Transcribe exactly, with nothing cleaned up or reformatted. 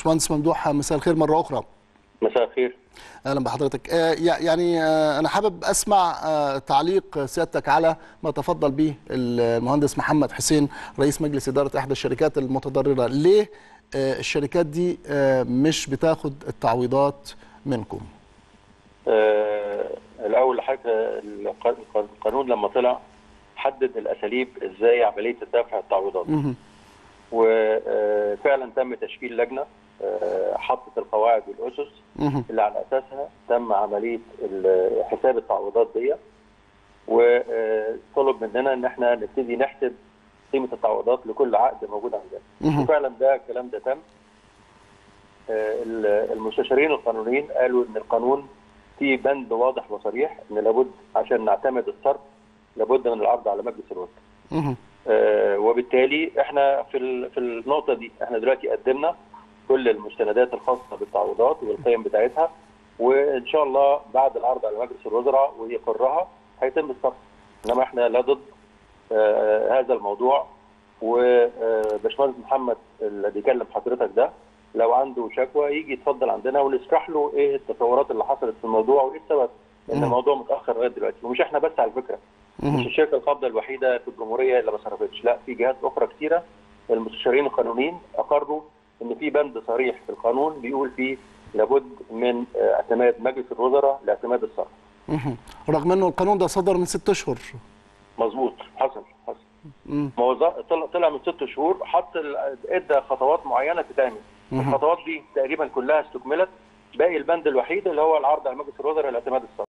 باشمهندس ممدوح، مساء الخير مره اخرى. مساء الخير. اهلا بحضرتك. يعني انا حابب اسمع تعليق سيادتك على ما تفضل به المهندس محمد حسين رئيس مجلس اداره احدى الشركات المتضرره. ليه الشركات دي مش بتاخد التعويضات منكم؟ آه الاول حاجه، القانون لما طلع حدد الاساليب ازاي عمليه دفع التعويضات، وفعلا تم تشكيل لجنه حطت القواعد والاسس اللي على اساسها تم عمليه حساب التعويضات دي، وطلب مننا ان احنا نبتدي نحسب قيمه التعويضات لكل عقد موجود عندنا، وفعلا ده الكلام ده تم. المستشارين القانونيين قالوا ان القانون فيه بند واضح وصريح ان لابد عشان نعتمد الصرف لابد من العرض على مجلس الوزراء. آه وبالتالي احنا في في النقطه دي احنا دلوقتي قدمنا كل المستندات الخاصه بالتعويضات والقيم بتاعتها، وان شاء الله بعد العرض على مجلس الوزراء ويقرها هيتم الصرف. انما احنا لا ضد آه هذا الموضوع، وباشمهندس محمد اللي بيكلم حضرتك ده لو عنده شكوى يجي يتفضل عندنا ونشرح له ايه التطورات اللي حصلت في الموضوع وايه السبب ان الموضوع متاخر لغايه دلوقتي. ومش احنا بس على فكره، مش الشركه القابضه الوحيده في الجمهوريه اللي ما صرفتش، لا في جهات اخرى كثيره. المستشارين القانونيين اقروا ان في بند صريح في القانون بيقول فيه لابد من اعتماد مجلس الوزراء لاعتماد الصرف. رغم انه القانون ده صدر من ست اشهر. مظبوط، حصل حصل. ما طلع من ست شهور، حط ادى خطوات معينه تتعمل. الخطوات دي تقريبا كلها استكملت، باقي البند الوحيد اللي هو العرض على مجلس الوزراء لاعتماد الصرف.